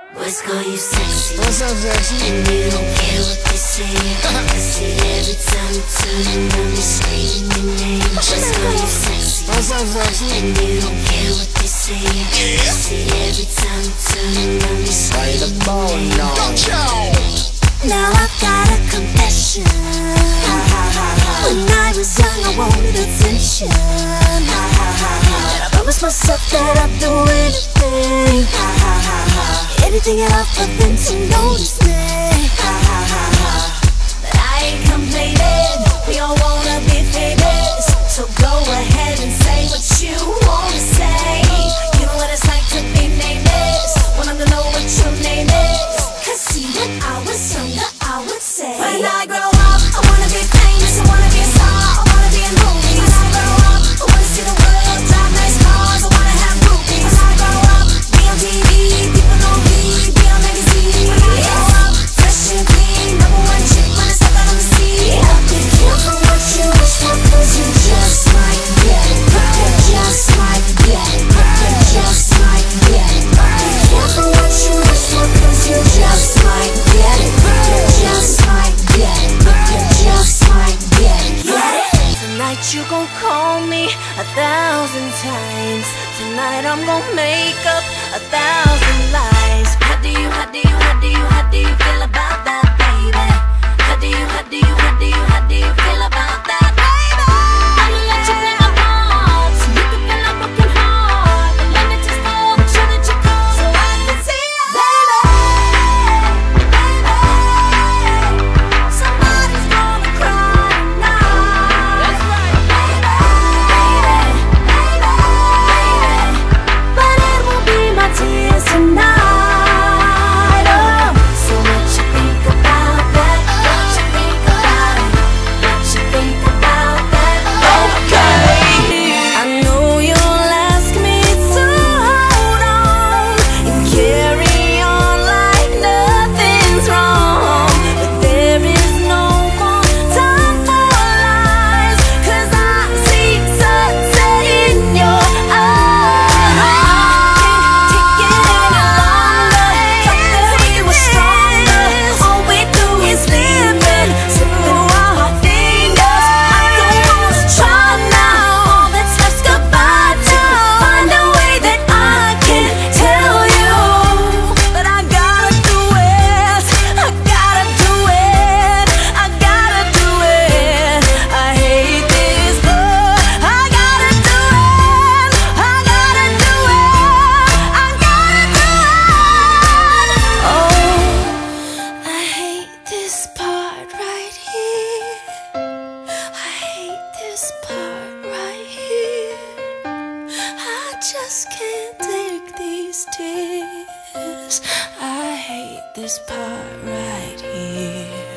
Boys call you sexy. What's up, sexy? And you don't care what they say. I see every time you turn around, you screaming your name. Boys call you sexy. What's up, sexy? And you don't care what they say. I see every time you turn around, you screaming your name. Now I've got a confession. When I was young, I wanted attention. And I promised myself that I'd do anything, anything at all for them to notice me. But I ain't complaining. We all wanna be famous, so go ahead and say what you wanna say. You know what it's like to be nameless. Wanna know what your name is. Cause see, when I was younger, I would say, when I grow up, I wanna be famous, I wanna be a star, I wanna be in movies. When I grow up, I wanna see the world, drive nice cars, I wanna have groupies. When I grow up, be on TV, people know me, be on magazines. When I grow up, fresh and clean, #1 chick when I step out on the scene. be careful what you wish for, cause you just might get it. You just might get it. You just might get it. Be careful what you wish for, cause you just might get it. You just might get it. You just might get it. Get it? Tonight you gon' call me 1,000 times. Tonight I'm gon' make up 1,000 lies. How do you feel about that, baby? How do you feel about that, baby? I'ma let you play my part, so you can feel a broken heart. But let me just make sure that you go, so I can see you, baby. Somebody's gonna cry tonight. That's right, baby. But it won't be my tears tonight. Oh, so what you think about that? What you think about it? What you think about that? Okay. I know you'll ask me to hold on and carry on like nothing's wrong, but there is no more time for lies, 'cause I see sunset in your eyes. Can't take it any longer. Thought that we were stronger. All we do is living, slipping through our fingers. I don't wanna try now. All that's left's goodbye time. Find a way that I can tell you that I gotta do it. I gotta do it. I gotta do it. I hate this, but I gotta do it. I gotta do it. I gotta do it. Oh, I hate this part right here. I hate this part right here. I just can't take these tears. I hate this part right here.